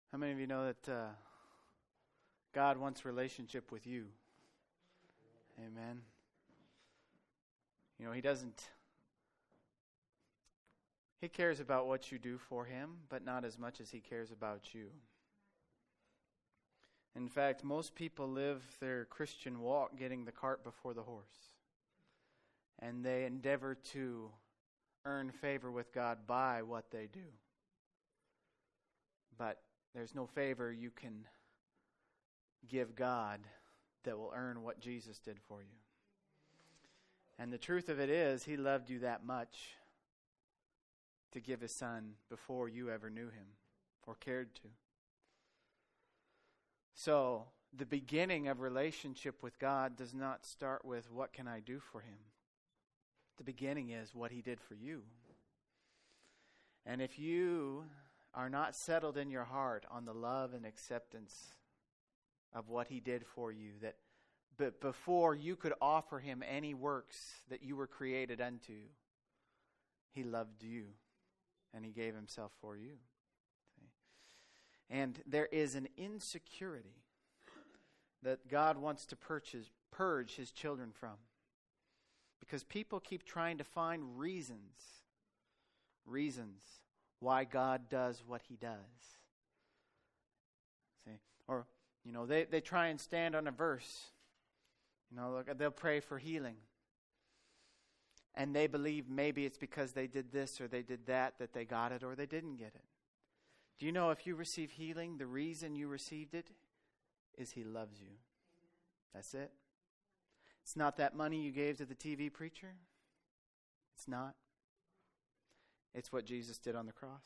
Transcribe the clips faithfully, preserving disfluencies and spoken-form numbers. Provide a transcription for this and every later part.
How many of you know that uh, God wants relationship with you? Amen. You know, He doesn't... He cares about what you do for Him, but not as much as He cares about you. In fact, most people live their Christian walk getting the cart before the horse. And they endeavor to earn favor with God by what they do. But there's no favor you can give God that will earn what Jesus did for you. And the truth of it is, He loved you that much to give His Son before you ever knew Him or cared to. So, the beginning of relationship with God does not start with, what can I do for Him? The beginning is what He did for you. And if you are not settled in your heart on the love and acceptance of what He did for you, that but before you could offer Him any works that you were created unto, He loved you and He gave Himself for you. And there is an insecurity that God wants to purchase, purge His children from. Because people keep trying to find reasons, reasons why God does what He does. See? Or, you know, they, they try and stand on a verse. You know, look, they'll pray for healing. And they believe maybe it's because they did this or they did that, that they got it or they didn't get it. Do you know if you receive healing, the reason you received it is He loves you. That's it. It's not that money you gave to the T V preacher. It's not. It's what Jesus did on the cross.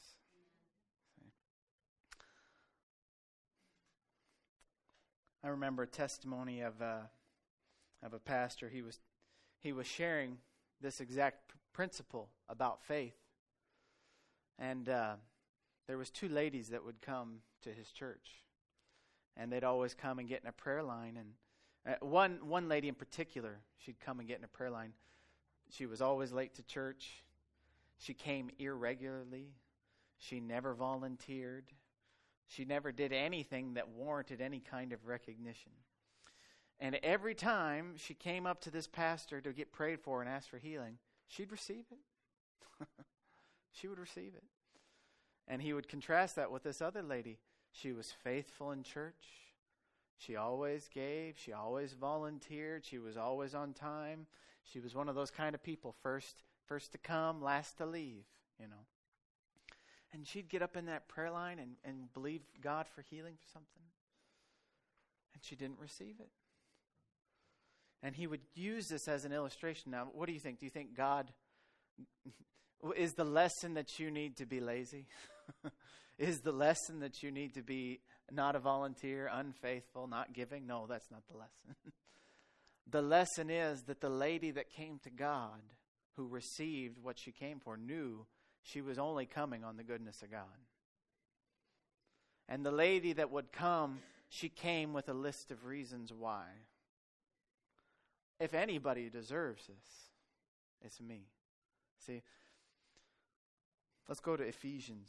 I remember a testimony of a, of a pastor. He was he was sharing this exact p- principle about faith. And uh, there was two ladies that would come to his church. And they'd always come and get in a prayer line. And uh, one one lady in particular, she'd come and get in a prayer line. She was always late to church. She came irregularly. She never volunteered. She never did anything that warranted any kind of recognition. And every time she came up to this pastor to get prayed for and ask for healing, she'd receive it. She would receive it. And he would contrast that with this other lady. She was faithful in church. She always gave. She always volunteered. She was always on time. She was one of those kind of people, first first to come, last to leave, you know. And she'd get up in that prayer line and, and believe God for healing for something. And she didn't receive it. And he would use this as an illustration. Now, what do you think? Do you think God is the lesson that you need to be lazy? Is the lesson that you need to be not a volunteer, unfaithful, not giving? No, that's not the lesson. The lesson is that the lady that came to God, who received what she came for, knew she was only coming on the goodness of God. And the lady that would come, she came with a list of reasons why. If anybody deserves this, it's me. See, let's go to Ephesians.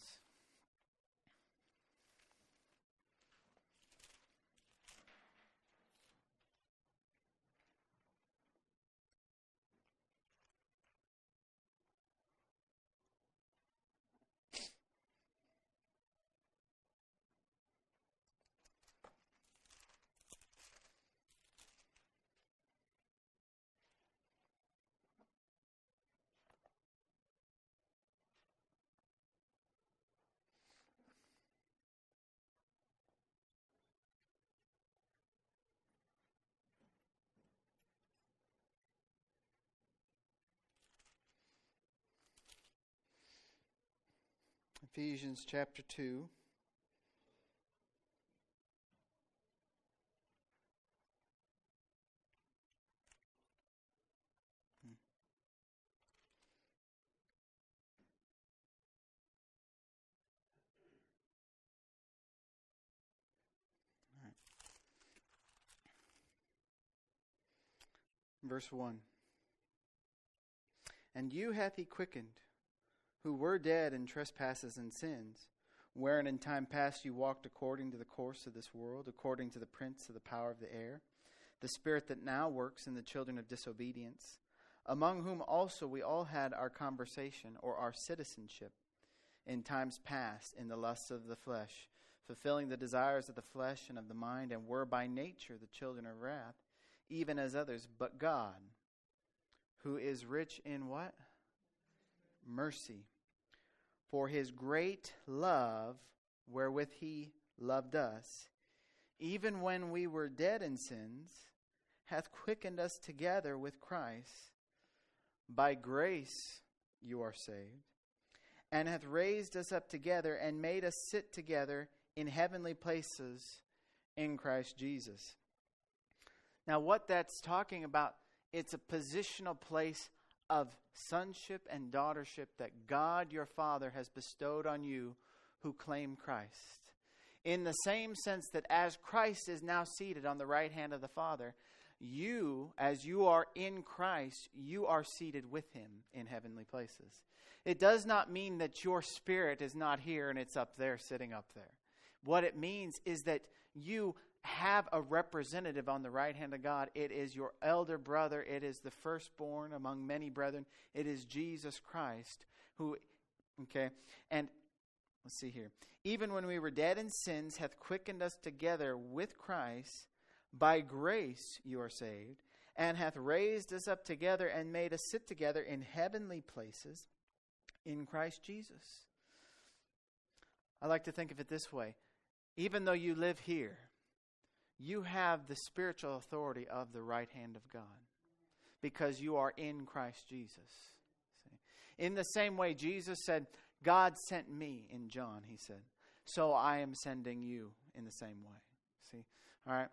Ephesians chapter two. Hmm. All right. Verse one. And you hath he quickened, who were dead in trespasses and sins, wherein in time past you walked according to the course of this world, according to the prince of the power of the air, the spirit that now works in the children of disobedience, among whom also we all had our conversation or our citizenship in times past in the lusts of the flesh, fulfilling the desires of the flesh and of the mind, and were by nature the children of wrath, even as others. But God, who is rich in what? Mercy. For his great love, wherewith he loved us, even when we were dead in sins, hath quickened us together with Christ. By grace you are saved, and hath raised us up together, and made us sit together in heavenly places in Christ Jesus. Now what that's talking about, it's a positional place of sonship and daughtership that God your Father has bestowed on you who claim Christ. In the same sense that as Christ is now seated on the right hand of the Father, you, as you are in Christ, you are seated with him in heavenly places. It does not mean that your spirit is not here and it's up there, sitting up there. What it means is that you have a representative on the right hand of God. It is your elder brother. It is the firstborn among many brethren. It is Jesus Christ who, okay, and let's see here. Even when we were dead in sins, hath quickened us together with Christ. By grace you are saved, and hath raised us up together and made us sit together in heavenly places in Christ Jesus. I like to think of it this way. Even though you live here, you have the spiritual authority of the right hand of God because you are in Christ Jesus. See? In the same way, Jesus said, God sent me in John, he said. So I am sending you in the same way. See? All right.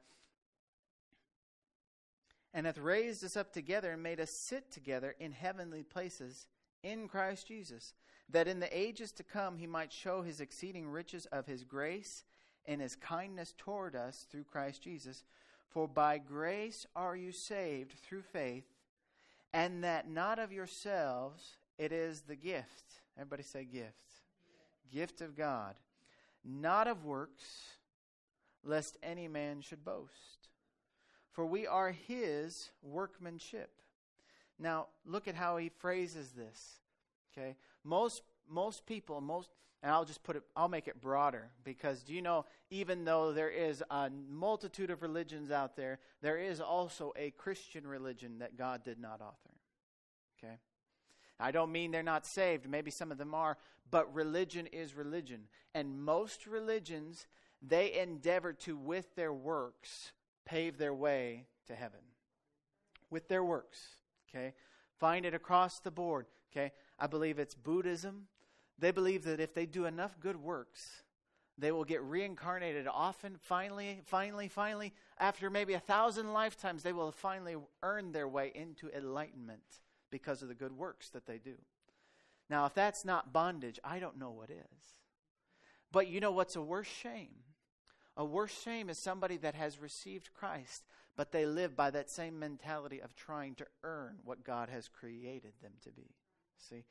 And hath raised us up together and made us sit together in heavenly places in Christ Jesus, that in the ages to come he might show his exceeding riches of his grace and his kindness toward us through Christ Jesus. For by grace are you saved through faith, and that not of yourselves, it is the gift. Everybody say gift. Gift of God, not of works, lest any man should boast. For we are his workmanship. Now, look at how he phrases this. Okay, most most people, most, and I'll just put it, I'll make it broader, because do you know, even though there is a multitude of religions out there, there is also a Christian religion that God did not author. Okay, I don't mean they're not saved. Maybe some of them are, but religion is religion, and most religions, they endeavor to, with their works, pave their way to heaven. With their works, okay? Find it across the board, okay? I believe it's Buddhism. They believe that if they do enough good works, they will get reincarnated often, finally, finally, finally, after maybe a thousand lifetimes, they will finally earn their way into enlightenment because of the good works that they do. Now, if that's not bondage, I don't know what is. But you know what's a worse shame? A worse shame is somebody that has received Christ, but they live by that same mentality of trying to earn what God has created them to be. See?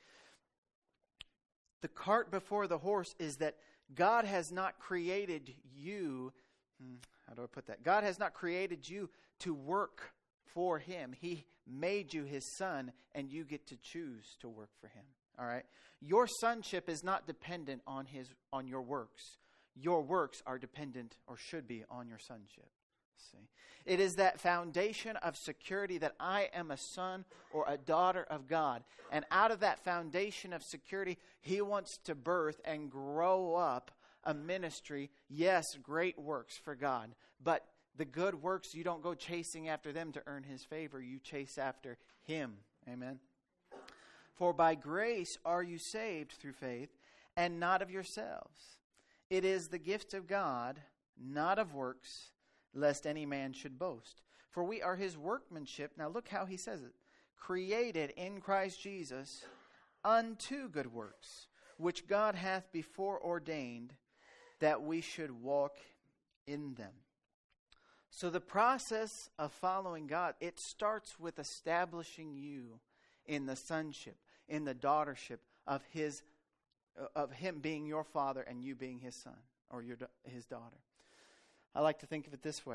The cart before the horse is that God has not created you, how do I put that? God has not created you to work for him. He made you his son, and you get to choose to work for him. All right? Your sonship is not dependent on his on your works. Your works are dependent, or should be, on your sonship. See, it is that foundation of security that I am a son or a daughter of God. And out of that foundation of security, he wants to birth and grow up a ministry. Yes, great works for God. But the good works, you don't go chasing after them to earn his favor. You chase after him. Amen. For by grace are you saved through faith, and not of yourselves. It is the gift of God, not of works, lest any man should boast. For we are his workmanship. Now look how he says it. Created in Christ Jesus unto good works, which God hath before ordained that we should walk in them. So the process of following God, it starts with establishing you in the sonship, in the daughtership of his of him being your father and you being his son or your his daughter. I like to think of it this way.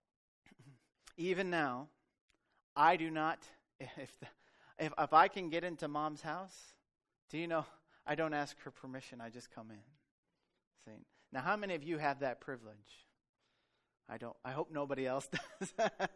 Even now, I do not, if, the, if if I can get into mom's house, do you know, I don't ask her permission, I just come in. See? Now, how many of you have that privilege? I don't, I hope nobody else does.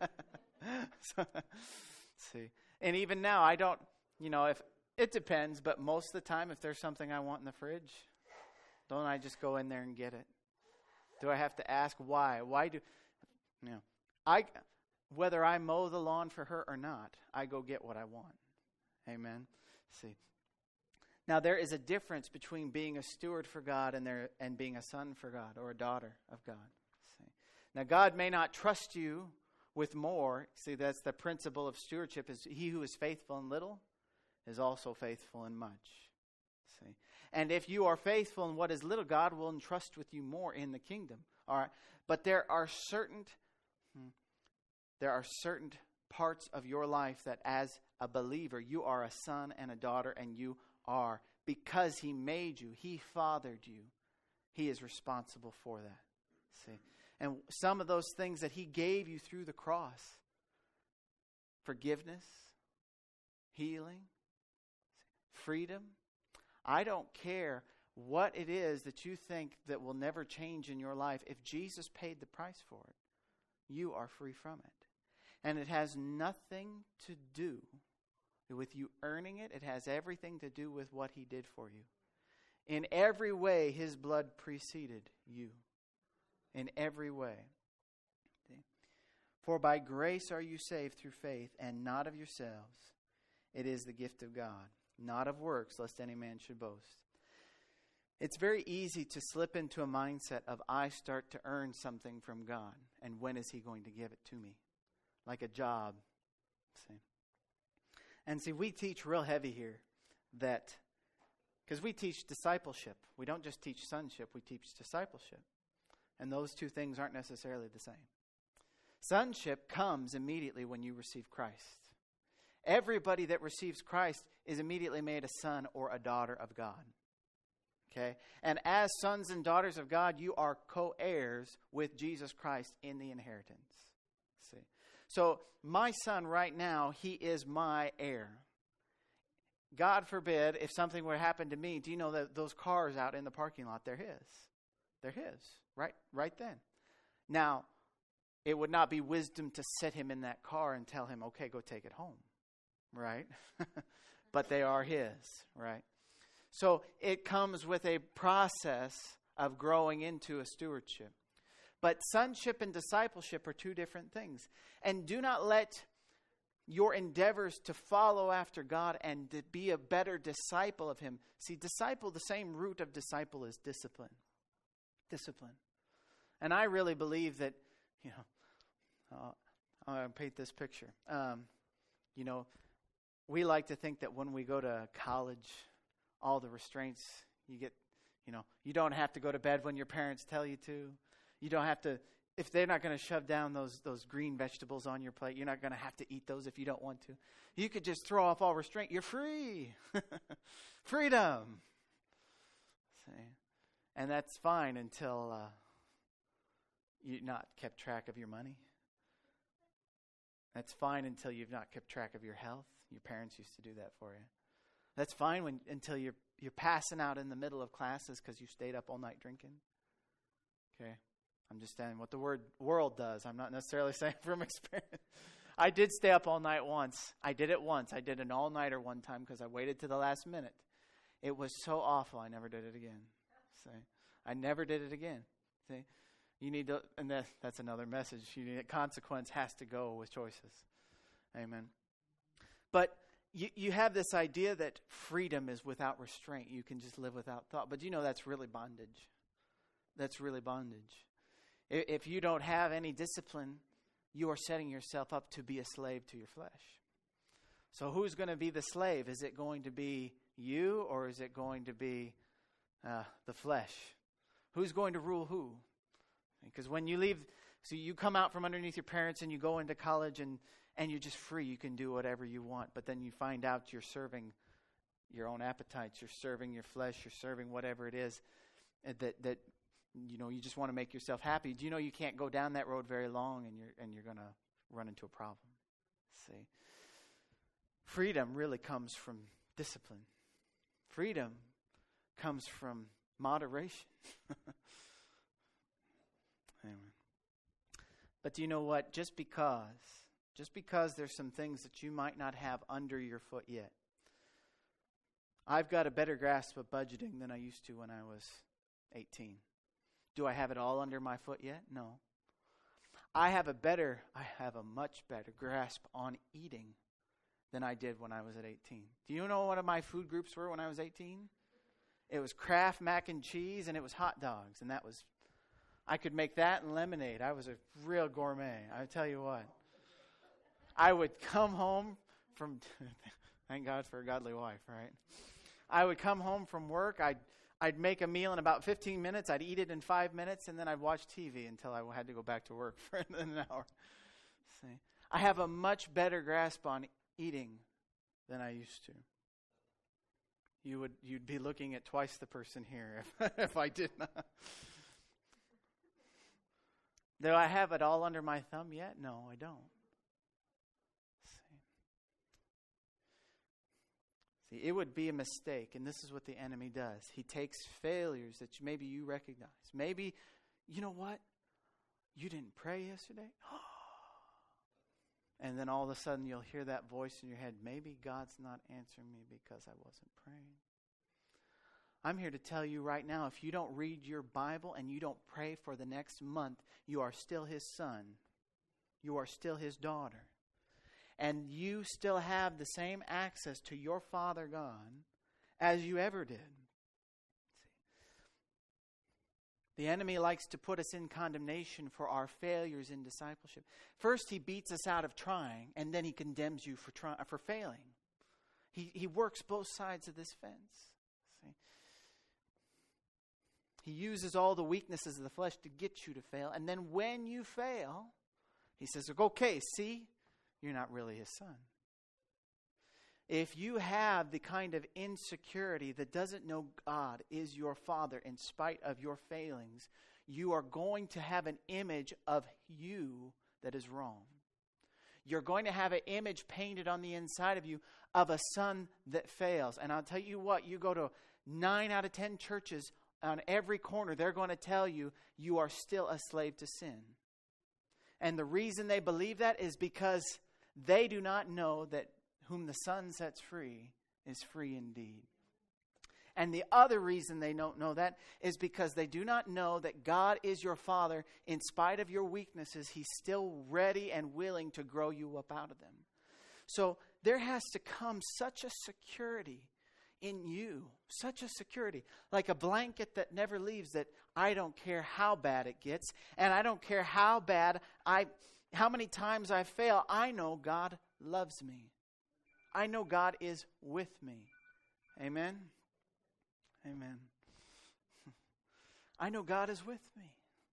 so, see. And even now, I don't, you know, if it depends, but most of the time, if there's something I want in the fridge, don't I just go in there and get it? Do I have to ask why? Why do, you know, I, whether I mow the lawn for her or not, I go get what I want. Amen. See. Now, there is a difference between being a steward for God and there and being a son for God or a daughter of God. See. Now, God may not trust you with more. See, that's the principle of stewardship, is he who is faithful in little is also faithful in much. See. And if you are faithful in what is little, God will entrust with you more in the kingdom. All right. But there are certain hmm, there are certain parts of your life that as a believer, you are a son and a daughter, and you are, because he made you, he fathered you, he is responsible for that. See? And some of those things that he gave you through the cross, forgiveness, healing, freedom, I don't care what it is that you think that will never change in your life. If Jesus paid the price for it, you are free from it. And it has nothing to do with you earning it. It has everything to do with what he did for you. In every way, his blood preceded you. In every way. See? For by grace are you saved through faith, and not of yourselves. It is the gift of God, not of works, lest any man should boast. It's very easy to slip into a mindset of I start to earn something from God, and when is he going to give it to me? Like a job. See? And see, we teach real heavy here that, because we teach discipleship. We don't just teach sonship, we teach discipleship. And those two things aren't necessarily the same. Sonship comes immediately when you receive Christ. Everybody that receives Christ is immediately made a son or a daughter of God. Okay? And as sons and daughters of God, you are co-heirs with Jesus Christ in the inheritance. See? So, my son right now, he is my heir. God forbid, if something were to happen to me, do you know that those cars out in the parking lot, they're his. They're his, right, right then. Now, it would not be wisdom to set him in that car and tell him, okay, go take it home, right? But they are his, right? So it comes with a process of growing into a stewardship. But sonship and discipleship are two different things. And do not let your endeavors to follow after God and to be a better disciple of him. See, disciple, the same root of disciple is discipline. Discipline. And I really believe that, you know, uh, I'm going to paint this picture. Um, you know, we like to think that when we go to college, all the restraints, you get, you know, you don't have to go to bed when your parents tell you to. You don't have to, if they're not going to shove down those those green vegetables on your plate, you're not going to have to eat those if you don't want to. You could just throw off all restraint. You're free. Freedom. See? And that's fine until uh, you've not kept track of your money. That's fine until you've not kept track of your health. Your parents used to do that for you. That's fine when until you're you're passing out in the middle of classes because you stayed up all night drinking. Okay, I'm just saying what the word world does. I'm not necessarily saying from experience. I did stay up all night once. I did it once. I did an all-nighter one time because I waited to the last minute. It was so awful. I never did it again. See, I never did it again. See, you need to, and that, that's another message. You need, consequence has to go with choices. Amen. But you, you have this idea that freedom is without restraint. You can just live without thought. But you know that's really bondage. That's really bondage. If you don't have any discipline, you are setting yourself up to be a slave to your flesh. So who's going to be the slave? Is it going to be you, or is it going to be uh, the flesh? Who's going to rule who? Because when you leave, so you come out from underneath your parents and you go into college and, and you're just free. You can do whatever you want. But then you find out you're serving your own appetites. You're serving your flesh. You're serving whatever it is that that you know you just want to make yourself happy. Do you know you can't go down that road very long, and you're and you're going to run into a problem? See, freedom really comes from discipline. Freedom comes from moderation. Anyway. But do you know what? Just because, just because there's some things that you might not have under your foot yet. I've got a better grasp of budgeting than I used to when I was eighteen. Do I have it all under my foot yet? No. I have a better, I have a much better grasp on eating than I did when I was at eighteen. Do you know what my food groups were when I was eighteen? It was Kraft mac and cheese, and it was hot dogs, and that was, I could make that and lemonade. I was a real gourmet. I tell you what. I would come home from, thank God for a godly wife, right? I would come home from work. I'd, I'd make a meal in about fifteen minutes. I'd eat it in five minutes, and then I'd watch T V until I had to go back to work for an hour. See, I have a much better grasp on eating than I used to. You would, you'd be looking at twice the person here if, if I did not. Do I have it all under my thumb yet? No, I don't. See, See, it would be a mistake, and this is what the enemy does. He takes failures that maybe you recognize. Maybe, you know what? You didn't pray yesterday? And then all of a sudden you'll hear that voice in your head, maybe God's not answering me because I wasn't praying. I'm here to tell you right now, if you don't read your Bible and you don't pray for the next month, you are still his son. You are still his daughter. And you still have the same access to your Father God as you ever did. The enemy likes to put us in condemnation for our failures in discipleship. First, he beats us out of trying, and then he condemns you for try, for failing. He he works both sides of this fence. See? He uses all the weaknesses of the flesh to get you to fail, and then when you fail, he says, okay, see, you're not really his son. If you have the kind of insecurity that doesn't know God is your Father in spite of your failings, you are going to have an image of you that is wrong. You're going to have an image painted on the inside of you of a son that fails. And I'll tell you what, you go to nine out of ten churches on every corner, they're going to tell you you are still a slave to sin. And the reason they believe that is because they do not know that whom the Son sets free is free indeed. And the other reason they don't know that is because they do not know that God is your Father. In spite of your weaknesses, he's still ready and willing to grow you up out of them. So there has to come such a security in you, such a security, like a blanket that never leaves, that I don't care how bad it gets, and I don't care how bad I, how many times I fail, I know God loves me. I know God is with me. Amen? Amen. I know God is with me.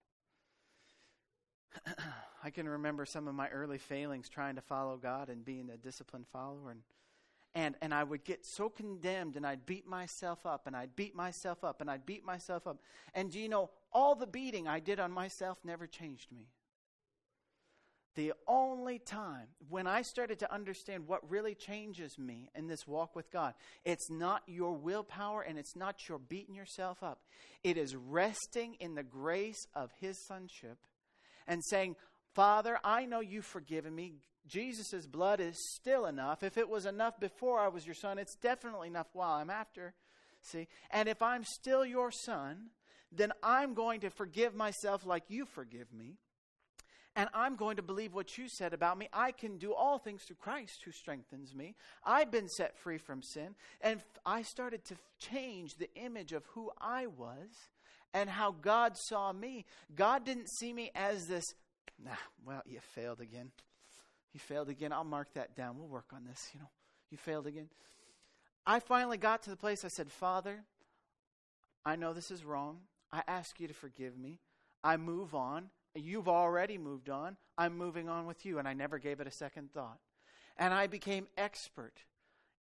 I can remember some of my early failings trying to follow God and being a disciplined follower. And, and, and I would get so condemned, and I'd beat myself up, and I'd beat myself up, and I'd beat myself up. And do you know, all the beating I did on myself never changed me. The only time when I started to understand what really changes me in this walk with God, it's not your willpower and it's not your beating yourself up. It is resting in the grace of his sonship and saying, Father, I know you've forgiven me. Jesus' blood is still enough. If it was enough before I was your son, it's definitely enough while I'm after. See? And if I'm still your son, then I'm going to forgive myself like you forgive me. And I'm going to believe what you said about me. I can do all things through Christ who strengthens me. I've been set free from sin. And I started to change the image of who I was and how God saw me. God didn't see me as this, nah, well, you failed again. You failed again. I'll mark that down. We'll work on this, you know. You failed again. I finally got to the place I said, Father, I know this is wrong. I ask you to forgive me. I move on. You've already moved on. I'm moving on with you. And I never gave it a second thought. And I became expert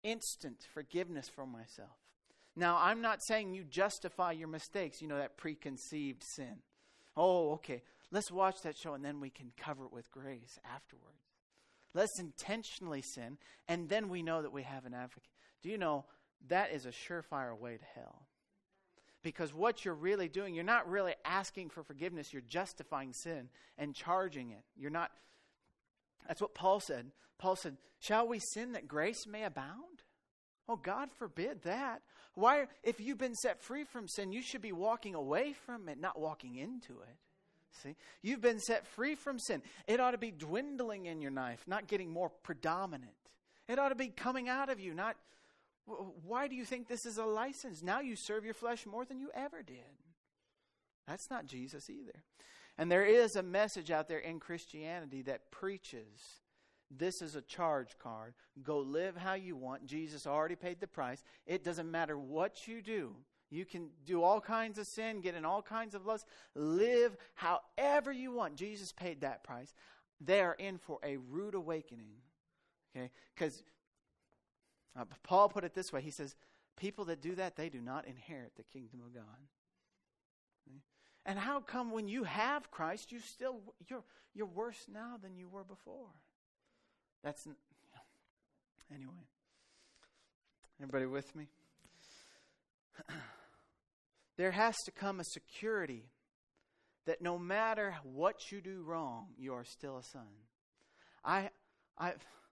instant forgiveness for myself. Now, I'm not saying you justify your mistakes, you know, that preconceived sin. Oh, okay, let's watch that show and then we can cover it with grace afterwards. Let's intentionally sin, and then we know that we have an advocate. Do you know that is a surefire way to hell? Because what you're really doing, you're not really asking for forgiveness. You're justifying sin and charging it. You're not. That's what Paul said. Paul said, shall we sin that grace may abound? Oh, God forbid that. Why, if you've been set free from sin, you should be walking away from it, not walking into it. See, you've been set free from sin. It ought to be dwindling in your life, not getting more predominant. It ought to be coming out of you, not, why do you think this is a license? Now you serve your flesh more than you ever did. That's not Jesus either. And there is a message out there in Christianity that preaches, this is a charge card. Go live how you want. Jesus already paid the price. It doesn't matter what you do. You can do all kinds of sin, get in all kinds of lust, live however you want. Jesus paid that price. They are in for a rude awakening. Okay? Because uh, Paul put it this way. He says, people that do that, they do not inherit the kingdom of God. Okay? And how come when you have Christ, you still you're you're worse now than you were before? That's, you know, anyway. Everybody with me? There has to come a security that no matter what you do wrong, you are still a son. I, I,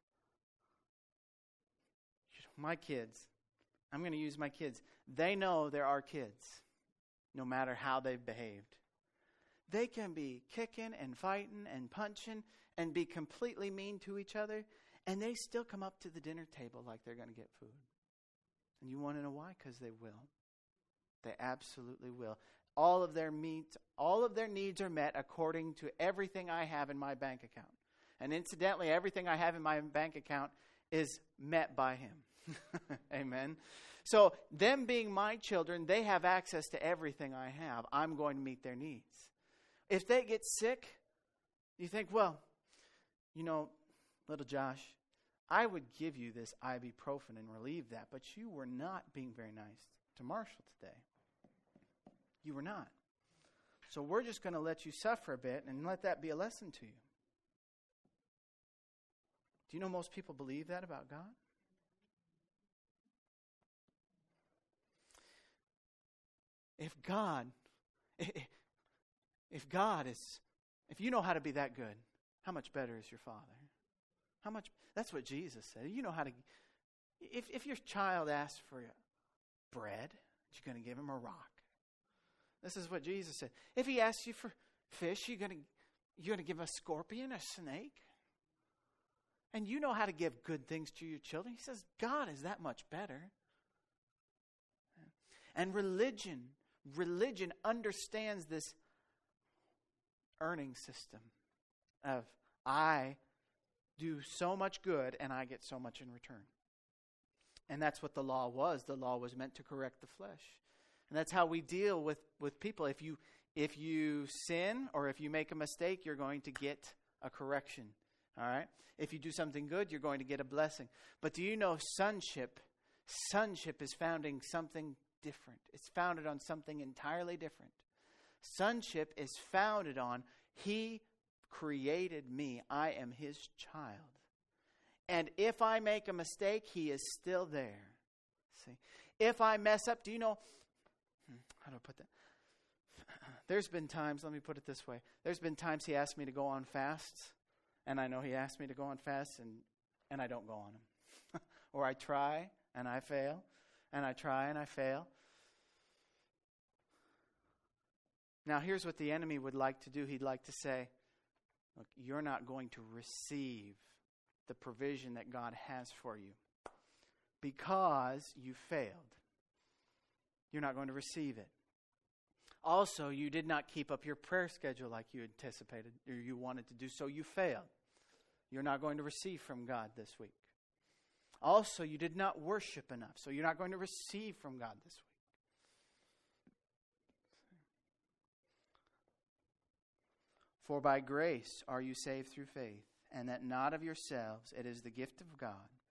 my kids, I'm going to use my kids. They know there are kids, no matter how they've behaved. They can be kicking and fighting and punching and be completely mean to each other, and they still come up to the dinner table like they're going to get food. And you want to know why? Because they will. They absolutely will. All of their needs, all of their needs are met according to everything I have in my bank account. And incidentally, everything I have in my bank account is met by him. Amen. So them being my children, they have access to everything I have. I'm going to meet their needs. If they get sick, you think, well, you know, little Josh, I would give you this ibuprofen and relieve that, but you were not being very nice to Marshall today. You were not. So we're just going to let you suffer a bit and let that be a lesson to you. Do you know most people believe that about God? If God, if God is, if you know how to be that good, how much better is your Father? How much, that's what Jesus said. You know how to, if, if your child asks for bread, you're going to give him a rock. This is what Jesus said. If he asks you for fish, you're going to, you're going to give a scorpion, a snake. And you know how to give good things to your children. He says, God is that much better. And religion, religion understands this earning system of I do so much good and I get so much in return. And that's what the law was. The law was meant to correct the flesh. And that's how we deal with, with people. If you if you sin or if you make a mistake, you're going to get a correction. All right? If you do something good, you're going to get a blessing. But do you know sonship? Sonship is founding something different. It's founded on something entirely different. Sonship is founded on He created me. I am His child. And if I make a mistake, He is still there. See? If I mess up, do you know, how do I put that? There's been times, let me put it this way. There's been times He asked me to go on fasts, and I know He asked me to go on fasts, and, and I don't go on them. Or I try, and I fail, and I try, and I fail. Now, here's what the enemy would like to do. He'd like to say, look, you're not going to receive the provision that God has for you because you failed. You're not going to receive it. Also, you did not keep up your prayer schedule like you anticipated or you wanted to do, so you failed. You're not going to receive from God this week. Also, you did not worship enough, so you're not going to receive from God this week. For by grace are you saved through faith, and that not of yourselves, it is the gift of God,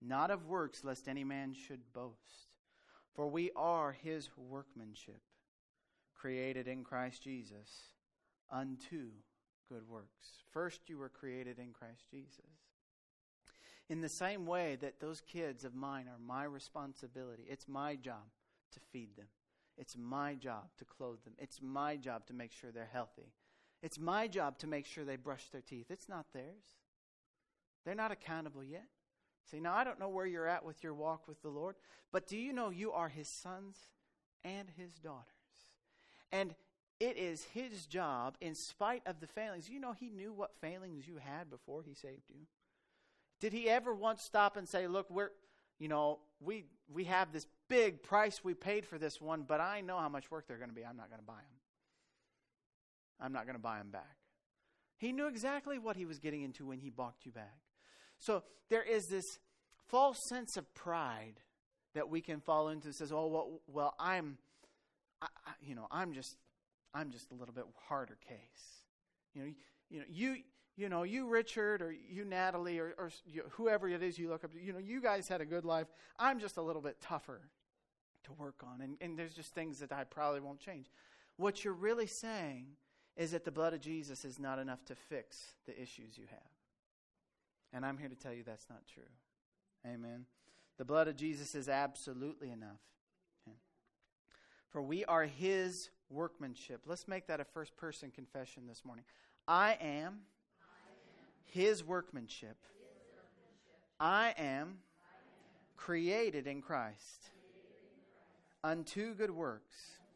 not of works, lest any man should boast. For we are his workmanship, created in Christ Jesus unto good works. First, you were created in Christ Jesus. In the same way that those kids of mine are my responsibility, it's my job to feed them. It's my job to clothe them. It's my job to make sure they're healthy. It's my job to make sure they brush their teeth. It's not theirs. They're not accountable yet. See, now I don't know where you're at with your walk with the Lord, but do you know you are his sons and his daughters? And it is his job, in spite of the failings. You know, he knew what failings you had before he saved you. Did he ever once stop and say, look, we're, you know, we we have this big price we paid for this one, but I know how much work they're going to be. I'm not going to buy them. I'm not going to buy them back. He knew exactly what he was getting into when he bought you back. So there is this false sense of pride that we can fall into. That says, "Oh, well, well I'm, I, I, you know, I'm just, I'm just a little bit harder case." You know, you know, you, you know, you Richard or you Natalie or, or you, whoever it is you look up to. You know, you guys had a good life. I'm just a little bit tougher to work on, and and there's just things that I probably won't change. What you're really saying is that the blood of Jesus is not enough to fix the issues you have. And I'm here to tell you that's not true. Amen. The blood of Jesus is absolutely enough. Okay. For we are his workmanship. Let's make that a first person confession this morning. I am, I am his, workmanship. his workmanship. I am, I am created in Christ, created in Christ. Unto good works.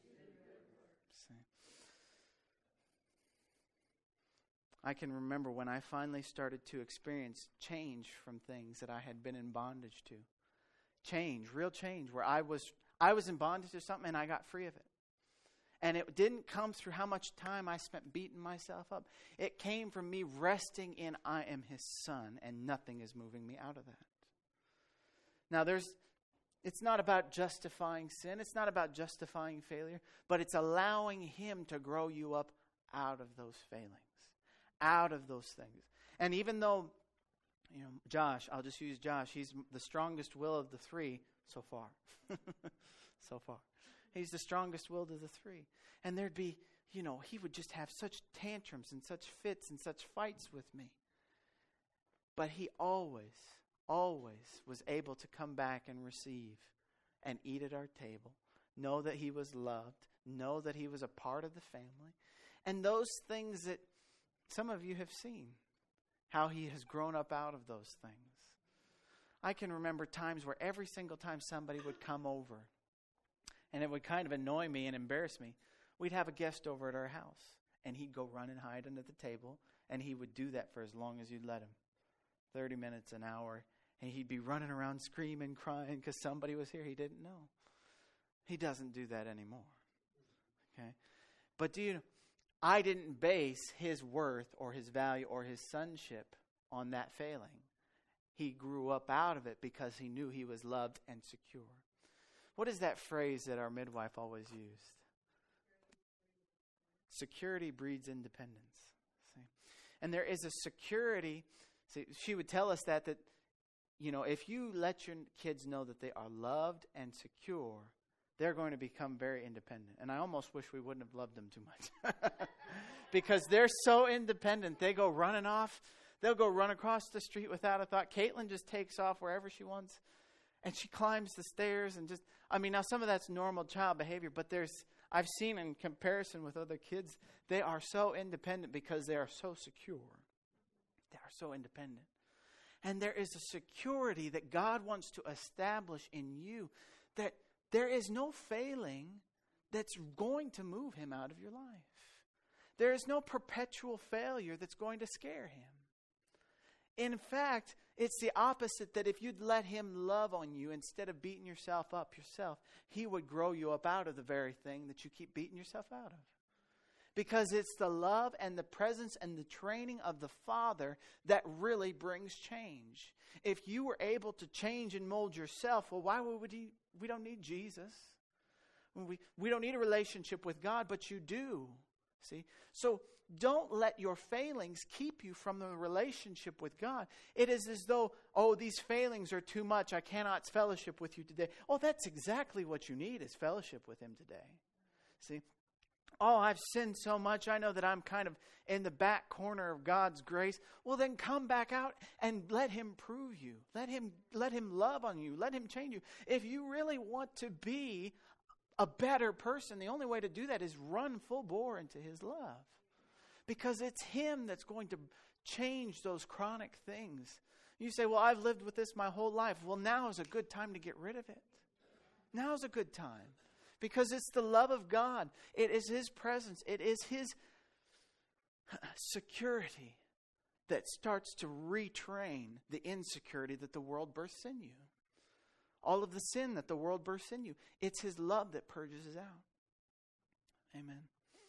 I can remember when I finally started to experience change from things that I had been in bondage to. Change, real change, where I was I was in bondage to something and I got free of it. And it didn't come through how much time I spent beating myself up. It came from me resting in I am his son, and nothing is moving me out of that. Now there's it's not about justifying sin. It's not about justifying failure, but it's allowing him to grow you up out of those failings. Out of those things. And even though, you know, Josh, I'll just use Josh. He's the strongest will of the three so far. so far. He's the strongest willed of the three. And there'd be, you know, he would just have such tantrums and such fits and such fights with me. But he always, always was able to come back and receive and eat at our table. Know that he was loved. Know that he was a part of the family. And those things that some of you have seen, how he has grown up out of those things. I can remember times where every single time somebody would come over, and it would kind of annoy me and embarrass me, we'd have a guest over at our house, and he'd go run and hide under the table, and he would do that for as long as you'd let him. thirty minutes, an hour, and he'd be running around screaming, crying, because somebody was here he didn't know. He doesn't do that anymore. Okay? But do you know, I didn't base his worth or his value or his sonship on that failing. He grew up out of it because he knew he was loved and secure. What is that phrase that our midwife always used? Security breeds independence. See? And there is a security. See, she would tell us that, that, you know, if you let your kids know that they are loved and secure, they're going to become very independent. And I almost wish we wouldn't have loved them too much. Because they're so independent. They go running off. They'll go run across the street without a thought. Caitlin just takes off wherever she wants. And she climbs the stairs and just, I mean, now some of that's normal child behavior. But there's, I've seen in comparison with other kids, they are so independent because they are so secure. They are so independent. And there is a security that God wants to establish in you, that there is no failing that's going to move him out of your life. There is no perpetual failure that's going to scare him. In fact, it's the opposite, that if you'd let him love on you instead of beating yourself up yourself, he would grow you up out of the very thing that you keep beating yourself out of. Because it's the love and the presence and the training of the Father that really brings change. If you were able to change and mold yourself, well, why would he? We don't need Jesus. We, we don't need a relationship with God, but you do. See? So don't let your failings keep you from the relationship with God. It is as though, oh, these failings are too much. I cannot fellowship with you today. Oh, that's exactly what you need, is fellowship with Him today. See? Oh, I've sinned so much. I know that I'm kind of in the back corner of God's grace. Well, then come back out and let Him prove you. Let Him, let Him love on you. Let Him change you. If you really want to be a better person, the only way to do that is run full bore into His love. Because it's Him that's going to change those chronic things. You say, well, I've lived with this my whole life. Well, now is a good time to get rid of it. Now is a good time. Because it's the love of God. It is His presence. It is His security that starts to retrain the insecurity that the world bursts in you. All of the sin that the world bursts in you. It's His love that purges it out. Amen.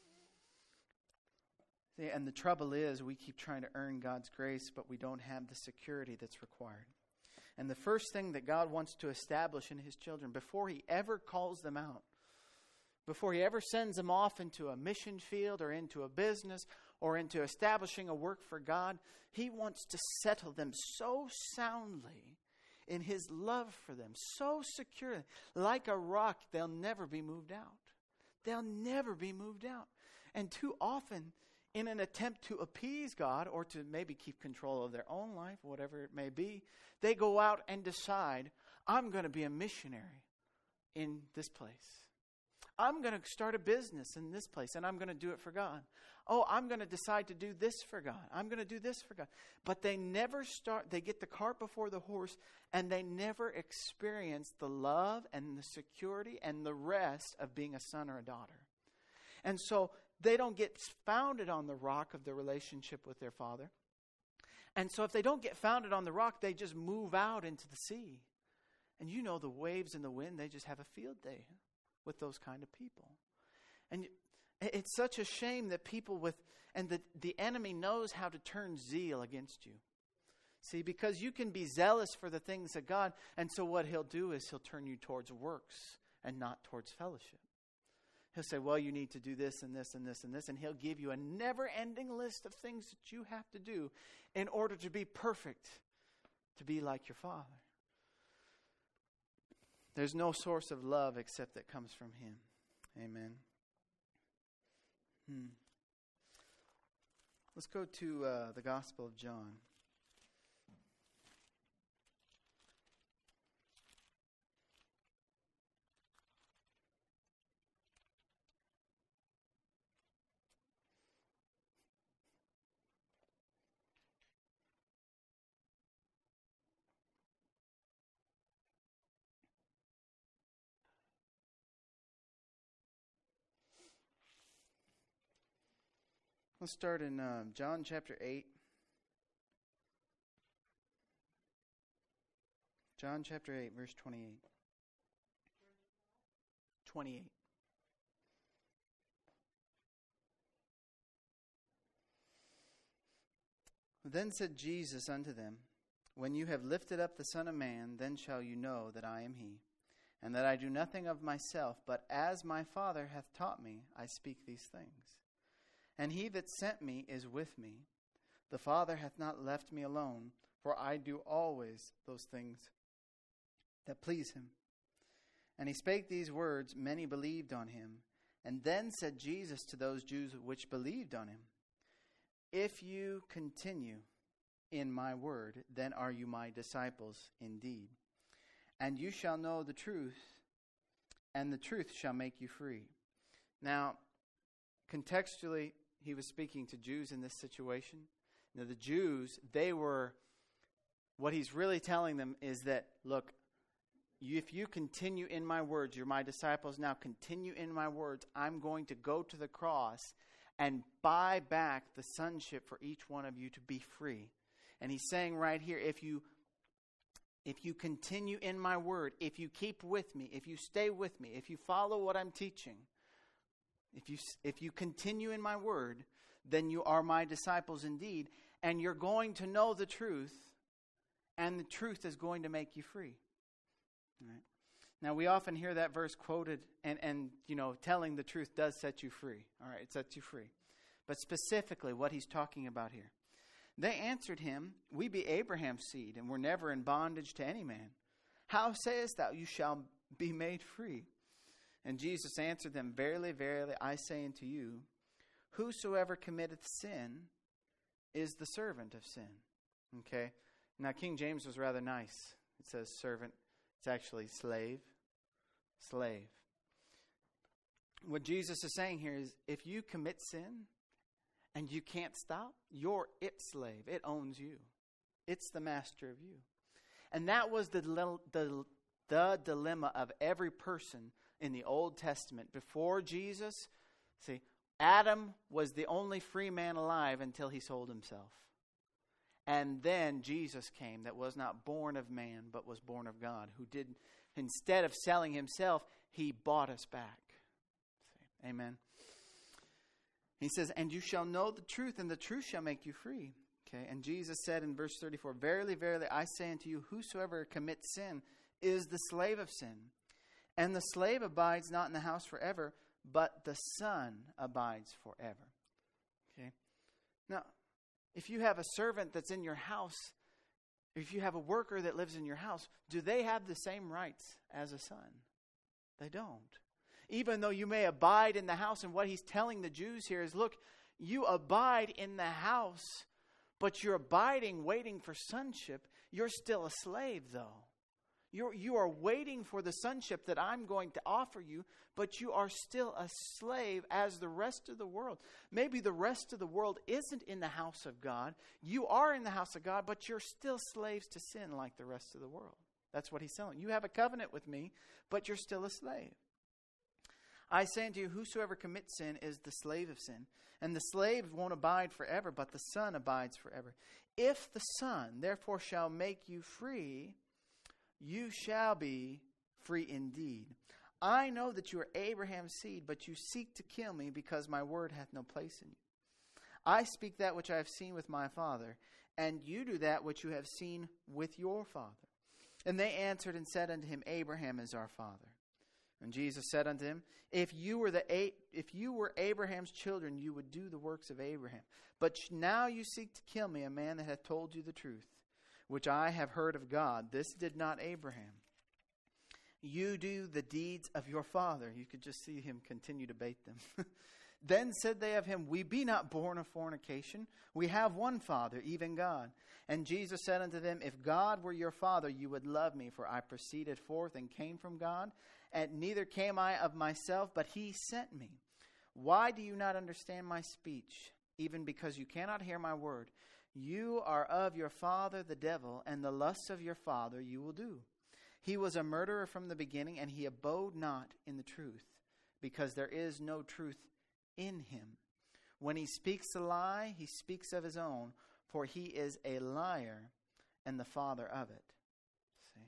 See, and the trouble is, we keep trying to earn God's grace, but we don't have the security that's required. And the first thing that God wants to establish in His children, before He ever calls them out, before He ever sends them off into a mission field or into a business or into establishing a work for God, He wants to settle them so soundly in His love for them, so secure, like a rock, they'll never be moved out. They'll never be moved out. And too often, in an attempt to appease God or to maybe keep control of their own life, whatever it may be, they go out and decide, I'm going to be a missionary in this place. I'm going to start a business in this place, and I'm going to do it for God. Oh, I'm going to decide to do this for God. I'm going to do this for God. But they never start, they get the cart before the horse, and they never experience the love and the security and the rest of being a son or a daughter. And so they don't get founded on the rock of the relationship with their Father. And so if they don't get founded on the rock, they just move out into the sea. And you know the waves and the wind, they just have a field day with those kind of people. And it's such a shame that people with, and the, the enemy knows how to turn zeal against you. See, because you can be zealous for the things of God, and so what he'll do is he'll turn you towards works and not towards fellowship. He'll say, well, you need to do this and this and this and this, and he'll give you a never-ending list of things that you have to do in order to be perfect, to be like your Father. There's no source of love except that comes from Him. Amen. Hmm. Let's go to uh, the Gospel of John. Let's start in uh, John chapter eight. John chapter eight, verse twenty-eight. twenty-eight. Then said Jesus unto them, when you have lifted up the Son of Man, then shall you know that I am He, and that I do nothing of myself, but as my Father hath taught me, I speak these things. And he that sent me is with me. The Father hath not left me alone, for I do always those things that please him. And he spake these words, many believed on him. And then said Jesus to those Jews which believed on him, if you continue in my word, then are you my disciples indeed. And you shall know the truth, and the truth shall make you free. Now, contextually, he was speaking to Jews in this situation. Now, the Jews, they were, what he's really telling them is that, look, you, if you continue in my words, you're my disciples now, continue in my words, I'm going to go to the cross and buy back the sonship for each one of you to be free. And he's saying right here, if you if you continue in my word, if you keep with me, if you stay with me, if you follow what I'm teaching, If you if you continue in my word, then you are my disciples indeed, and you're going to know the truth, and the truth is going to make you free. All right. Now, we often hear that verse quoted, and, and you know, telling the truth does set you free. All right, it sets you free. but specifically what he's talking about here. They answered him, "We be Abraham's seed, and were never in bondage to any man. How sayest thou, you shall be made free?" And Jesus answered them, "Verily, verily, I say unto you, whosoever committeth sin is the servant of sin." Okay? Now, King James was rather nice. It says servant. It's actually slave. Slave. What Jesus is saying here is, if you commit sin and you can't stop, you're its slave. It owns you. It's the master of you. And that was the, the, the dilemma of every person in the Old Testament. Before Jesus, see, Adam was the only free man alive until he sold himself. And then Jesus came, that was not born of man, but was born of God, who did, instead of selling himself, he bought us back. See, amen. He says, "And you shall know the truth, and the truth shall make you free." Okay, and Jesus said in verse thirty-four, "Verily, verily, I say unto you, whosoever commits sin is the slave of sin. And the slave abides not in the house forever, but the Son abides forever." Okay. Now, if you have a servant that's in your house, if you have a worker that lives in your house, do they have the same rights as a son? They don't. Even though you may abide in the house, and what he's telling the Jews here is, look, you abide in the house, but you're abiding, waiting for sonship. You're still a slave, though. You're, you are waiting for the sonship that I'm going to offer you, but you are still a slave as the rest of the world. Maybe the rest of the world isn't in the house of God. You are in the house of God, but you're still slaves to sin like the rest of the world. That's what he's telling. You have a covenant with me, but you're still a slave. "I say unto you, whosoever commits sin is the slave of sin. And the slave won't abide forever, but the Son abides forever. If the Son therefore shall make you free, you shall be free indeed. I know that you are Abraham's seed, but you seek to kill me, because my word hath no place in you. I speak that which I have seen with my father, and you do that which you have seen with your father." And they answered and said unto him, "Abraham is our father." And Jesus said unto him, If you were the if you were Abraham's children, you would do the works of Abraham. But now you seek to kill me, a man that hath told you the truth, which I have heard of God. This did not Abraham. You do the deeds of your father." You could just see him continue to bait them. "Then said they of him, We be not born of fornication. We have one Father, even God. And Jesus said unto them, If God were your Father, you would love me, for I proceeded forth and came from God. And neither came I of myself, but he sent me. Why do you not understand my speech? Even because you cannot hear my word. You are of your father the devil, and the lusts of your father you will do. He was a murderer from the beginning, and he abode not in the truth, because there is no truth in him. When he speaks a lie, he speaks of his own, for he is a liar and the father of it." See?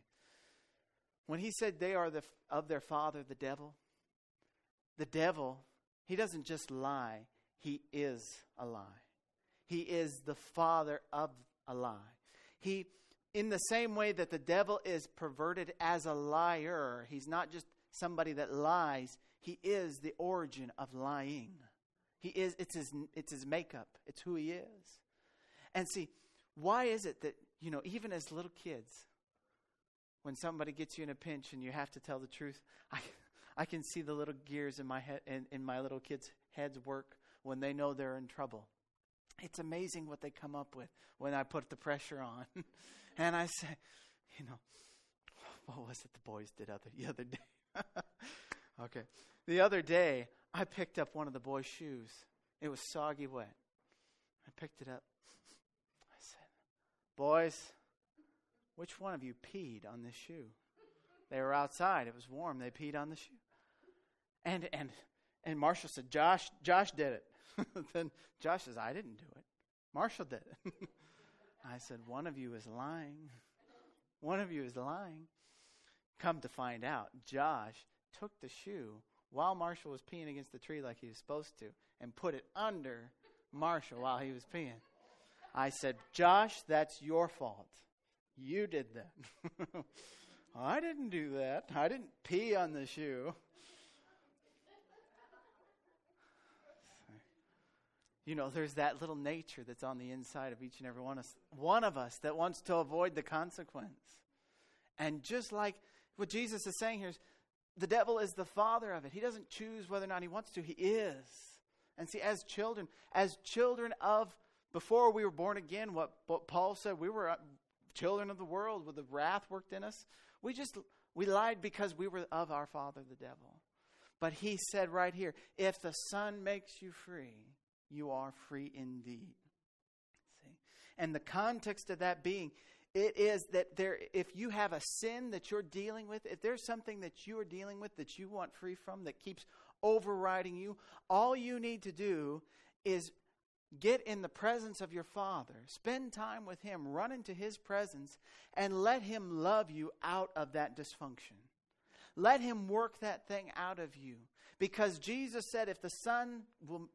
When he said they are the, of their father, the devil, the devil, he doesn't just lie, he is a lie. He is the father of a lie. He, in the same way that the devil is perverted as a liar, he's not just somebody that lies, he is the origin of lying. He is, it's his, it's his makeup. It's who he is. And see, why is it that, you know, even as little kids, when somebody gets you in a pinch and you have to tell the truth, I, I can see the little gears in my head, in, in my little kids' heads work when they know they're in trouble. It's amazing what they come up with when I put the pressure on. And I say, you know, what was it the boys did other, the other day? Okay. The other day, I picked up one of the boys' shoes. It was soggy wet. I picked it up. I said, "Boys, which one of you peed on this shoe?" They were outside. It was warm. They peed on the shoe. And and and Marshall said, Josh, Josh did it. Then Josh says, "I didn't do it. Marshall did it." I said, "One of you is lying. One of you is lying." Come to find out, Josh took the shoe while Marshall was peeing against the tree like he was supposed to and put it under Marshall while he was peeing. I said, "Josh, that's your fault. You did that." "I didn't do that. I didn't pee on the shoe." You know, there's that little nature that's on the inside of each and every one of us, one of us that wants to avoid the consequence. And just like what Jesus is saying here is, the devil is the father of it. He doesn't choose whether or not he wants to. He is. And see, as children, as children of, before we were born again, what, what Paul said, we were children of the world with the wrath worked in us. We just, we lied because we were of our father, the devil. But he said right here, if the Son makes you free, you are free indeed. See? And the context of that being, it is that there, if you have a sin that you're dealing with, if there's something that you are dealing with that you want free from that keeps overriding you, all you need to do is get in the presence of your Father, spend time with Him, run into His presence, and let Him love you out of that dysfunction. Let Him work that thing out of you. Because Jesus said, if the Son will,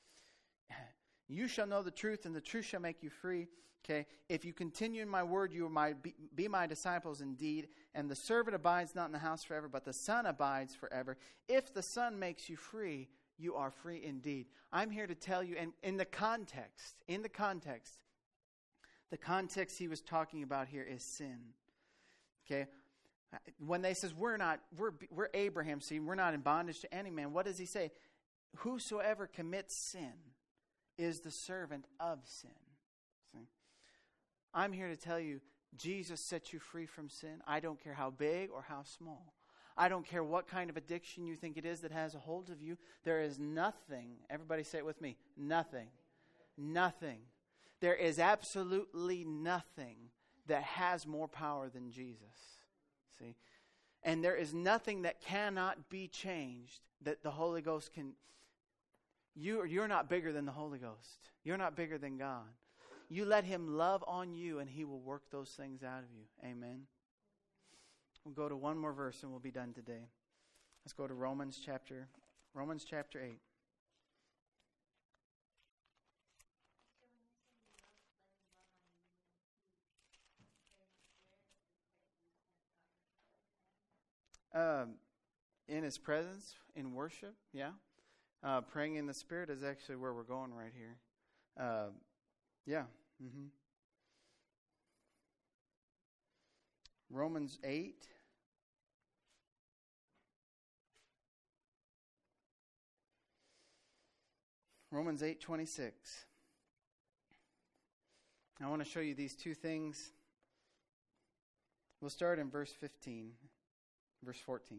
you shall know the truth, and the truth shall make you free. Okay, if you continue in my word, you will my, be, be my disciples indeed. And the servant abides not in the house forever, but the Son abides forever. If the Son makes you free, you are free indeed. I'm here to tell you, and in the context, in the context, the context he was talking about here is sin. Okay, when they says we're not, we're we're Abraham, see, we're not in bondage to any man. What does he say? Whosoever commits sin is the servant of sin. See? I'm here to tell you, Jesus set you free from sin. I don't care how big or how small. I don't care what kind of addiction you think it is that has a hold of you. There is nothing, everybody say it with me, nothing, nothing. There is absolutely nothing that has more power than Jesus. See? And there is nothing that cannot be changed that the Holy Ghost can. You, you're not bigger than the Holy Ghost. You're not bigger than God. You let Him love on you and He will work those things out of you. Amen. We'll go to one more verse and we'll be done today. Let's go to Romans chapter, Romans chapter eight. Um, in His presence, in worship, yeah. Uh, praying in the Spirit is actually where we're going right here. Uh, yeah. Mm-hmm. Romans eight. Romans eight twenty-six. I want to show you these two things. We'll start in verse fifteen. Verse fourteen.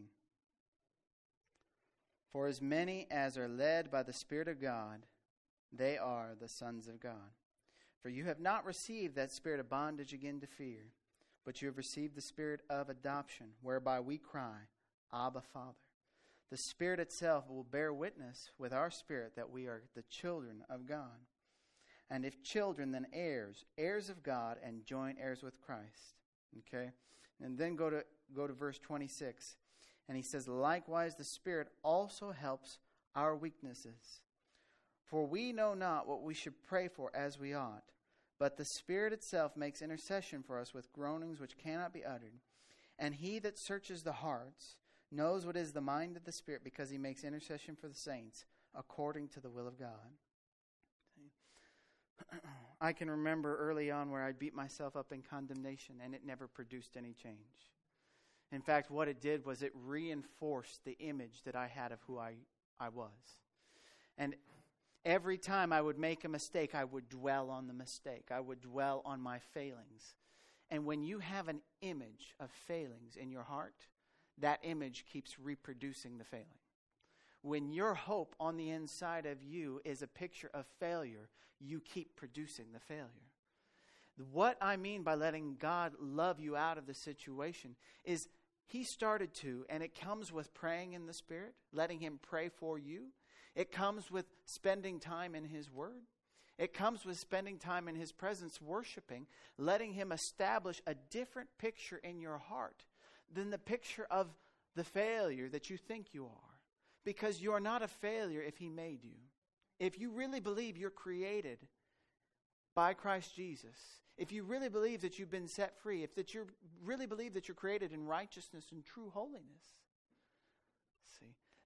For as many as are led by the Spirit of God, they are the sons of God. For you have not received that spirit of bondage again to fear, but you have received the Spirit of adoption, whereby we cry, Abba, Father. The Spirit itself will bear witness with our spirit that we are the children of God. And if children, then heirs, heirs of God, and joint heirs with Christ. Okay? And then go to go to verse twenty-six. And he says, likewise the Spirit also helps our weaknesses. For we know not what we should pray for as we ought, but the Spirit itself makes intercession for us with groanings which cannot be uttered. And he that searches the hearts knows what is the mind of the Spirit, because he makes intercession for the saints according to the will of God. I can remember early on where I beat myself up in condemnation, and it never produced any change. In fact, what it did was it reinforced the image that I had of who I, I was. And every time I would make a mistake, I would dwell on the mistake. I would dwell on my failings. And when you have an image of failings in your heart, that image keeps reproducing the failing. When your hope on the inside of you is a picture of failure, you keep producing the failure. What I mean by letting God love you out of the situation is He started to, and it comes with praying in the Spirit, letting Him pray for you. It comes with spending time in His Word. It comes with spending time in His presence, worshiping, letting Him establish a different picture in your heart than the picture of the failure that you think you are. Because you are not a failure if He made you. If you really believe you're created by Christ Jesus, if you really believe that you've been set free, if that you really believe that you're created in righteousness and true holiness, see,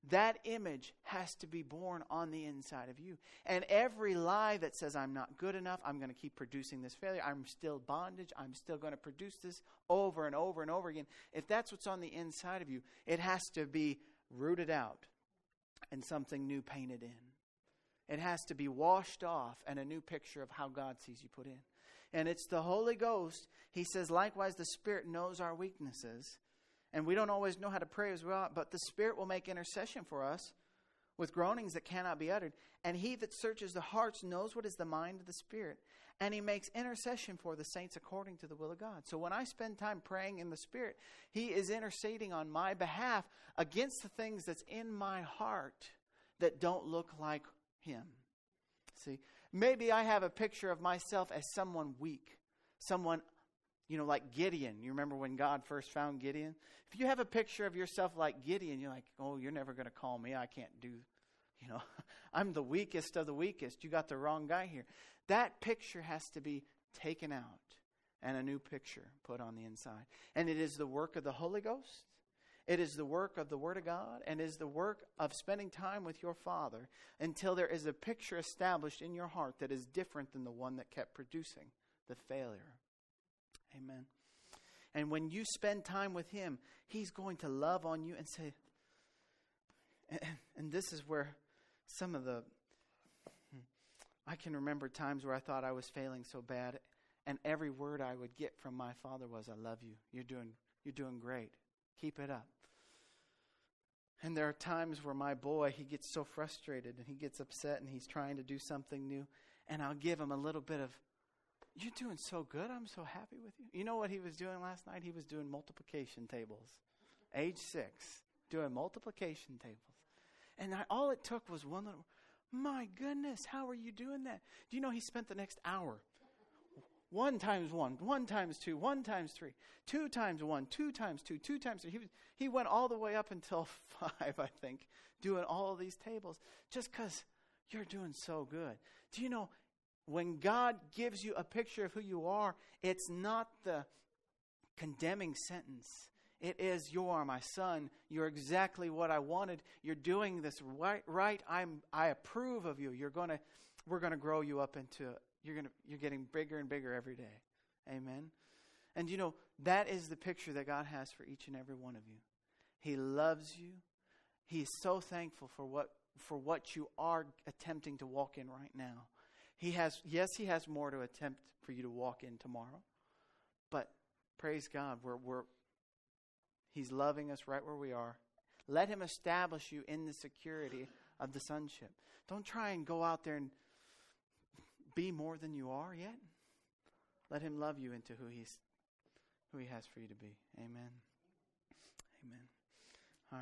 That image has to be born on the inside of you. And every lie that says I'm not good enough, I'm going to keep producing this failure, I'm still bondage, I'm still going to produce this over and over and over again. If that's what's on the inside of you, it has to be rooted out and something new painted in. It has to be washed off and a new picture of how God sees you put in. And it's the Holy Ghost. He says, likewise, the Spirit knows our weaknesses. And we don't always know how to pray as well, but the Spirit will make intercession for us with groanings that cannot be uttered. And he that searches the hearts knows what is the mind of the Spirit. And he makes intercession for the saints according to the will of God. So when I spend time praying in the Spirit, he is interceding on my behalf against the things that's in my heart that don't look like him. See, maybe I have a picture of myself as someone weak, someone, you know, like Gideon. You remember when God first found Gideon? If you have a picture of yourself like Gideon, you're like, oh, you're never going to call me. I can't do, you know, I'm the weakest of the weakest. You got the wrong guy here. That picture has to be taken out and a new picture put on the inside. And it is the work of the Holy Ghost. It is the work of the Word of God, and it is the work of spending time with your Father until there is a picture established in your heart that is different than the one that kept producing the failure. Amen. And when you spend time with him, he's going to love on you and say, and, and this is where some of the, I can remember times where I thought I was failing so bad, and every word I would get from my Father was, I love you. You're doing, you're doing great. Keep it up. And there are times where my boy, he gets so frustrated and he gets upset and he's trying to do something new, and I'll give him a little bit of, you're doing so good. I'm so happy with you. You know what he was doing last night? He was doing multiplication tables. Age six. Doing multiplication tables. And I, all it took was one little, my goodness, how are you doing that? Do you know he spent the next hour? One times one, one times two, one times three, two times one, two times two, two times three. He, was, he went all the way up until five, I think, doing all of these tables just because you're doing so good. Do you know, when God gives you a picture of who you are, it's not the condemning sentence. It is, you are my son. You're exactly what I wanted. You're doing this right. right. I'm. I approve of you. You're gonna. We're gonna grow you up into. You're gonna. You're getting bigger and bigger every day. Amen. And you know that is the picture that God has for each and every one of you. He loves you. He's so thankful for what for what you are attempting to walk in right now. He has, yes, he has more to attempt for you to walk in tomorrow. But praise God, we're, we're, he's loving us right where we are. Let him establish you in the security of the sonship. Don't try and go out there and be more than you are yet. Let him love you into who he's, who he has for you to be. Amen. Amen. All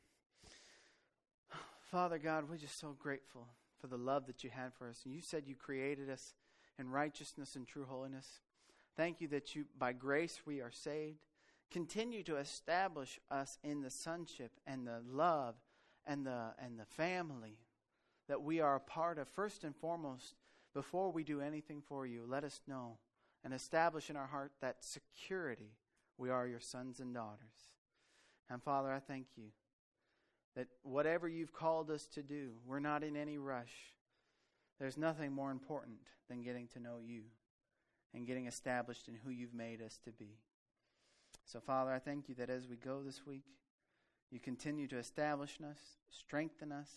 right. Father God, we're just so grateful for the love that you had for us. And you said you created us in righteousness and true holiness. Thank you that you, by grace we are saved. Continue to establish us in the sonship and the love and the and the family that we are a part of. First and foremost, before we do anything for you, let us know and establish in our heart that security we are your sons and daughters. And Father, I thank you that whatever you've called us to do, we're not in any rush. There's nothing more important than getting to know you and getting established in who you've made us to be. So, Father, I thank you that as we go this week, you continue to establish us, strengthen us.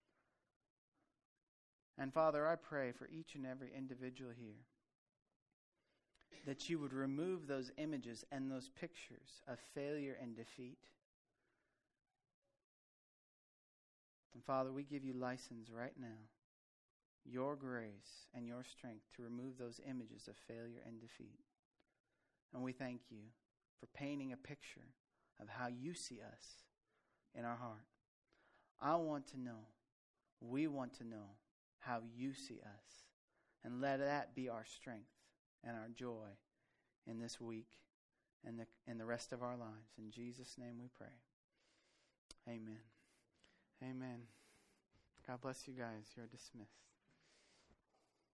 And, Father, I pray for each and every individual here that you would remove those images and those pictures of failure and defeat. And Father, we give you license right now, your grace and your strength to remove those images of failure and defeat. And we thank you for painting a picture of how you see us in our heart. I want to know, we want to know how you see us. And let that be our strength and our joy in this week and the, in the rest of our lives. In Jesus' name we pray. Amen. Amen. God bless you guys. You're dismissed.